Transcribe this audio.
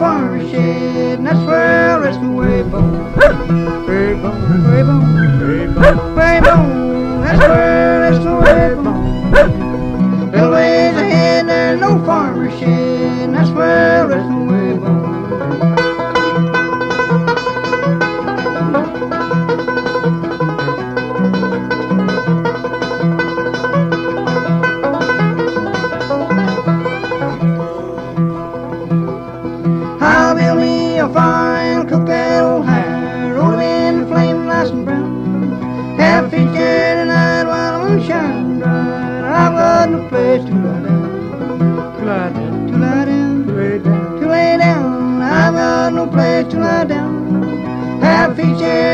farmer's shed, and that's where I rest my way bone. Way bone, way bone, way bone, way bone, that's where I rest my way bone. Little ways ahead, there's no farmer's shed, and that's where I rest my way bone. I'll build me a fire and cook that old hire, roll it in the flame nice and brown. Have a feast here tonight while the moon shines bright. I've got no place to lie down, to lie down, to lie down, to lay down, to lay down. I've got no place to lie down. Have a feast here